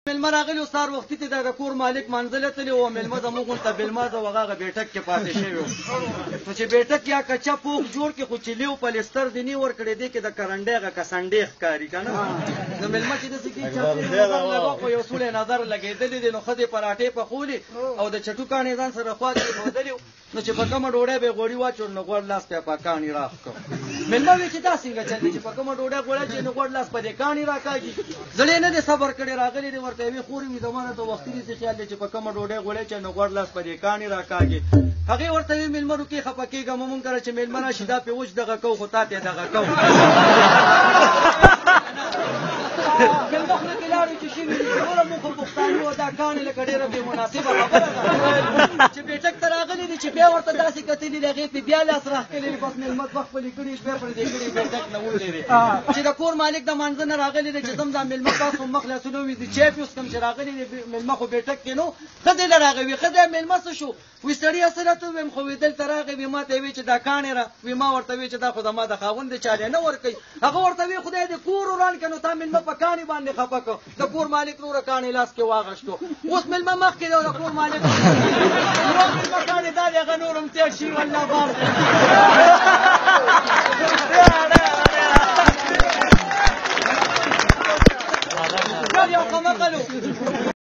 مېلمه راغلی و سهار وختي ته د کور مالک منزله تللی و مېلمه زموږ غونته بېلمازه و هغه بیټک کې پاتې شوی و نو چې بیټک یا کچا پوخ جوړ کړي خو چې لیو پلستر دې نه ورکړی دی کې د کرنډۍ هغه کسنډۍ ښکاري که نه نو مېلمه چې داسې کېږي نظر لګو خو یو سولی نظر لګېدلی دی نو ښځې پراټې پخولي او د چټو کاڼې ځان سره خوا کې ایښودلي نو چې په کومه ډوډۍ به یې غوړي واچول نو غوړ لاس په کاڼي راښ کړ مېلمه وایي چې دا څنګه چل دی چې په کومه ډوډۍ غوړی چې نو غوړ لاس په دې کاڼي راکاږي زړې نه دی صبر کړی راغلی دی ورته یوې خورې وي زما نه ته وختي داسې خیال دی چې په کومه ډوډۍ غوړی چې نو غوړ لاس په دې کاڼي راکاږي هغې ورته وي مېلمه روکې خفه کېږه مه مونږ کله چې مېلمه راشي دا پې وچ دغه کوو خو تا ته یې دغه کوو مېلمه خوله کې لاړو چې شوي دي چې ټوله مونږ خو پښتانه وو دا کاڼې لکه ډېره بې مناسبه خبره ده چې بیټک ته راغلی دی چې بیا ورته داسې کتلي دی هغې پې بیا لاس راښکلی دی بس مېلمه دوه خپلې کړي بیا پرې دې کړي بیټک نه وړلی دی چې د کور مالک د مانځه نه راغلی دی چې زم دا مېلمه پاس مخ لاسونه وویځي چای پې وڅښم چې راغلی دی مېلمه خو بیټک کې نو ښځې له راغی وي ښځې مېلمه څه شو وي سړیه څه راته وویم خو ویدل ته راغی وي ما ته یې وی چې دا کاڼې را وي ما ورته وی چې دا خو زما د خاوند دی چا دی نه ورکوي هغه ورته وی خدای دې کور وران کړه نو تا مېلمه په کاڼې باندې خفه کړ د کور مالک نوره کاڼې لاس کې واغشتو اوس مېلمه مخکې دی او د کور مالک نور مېلمه کاڼې دا دی هغه نور هم تېر شي والله بار دی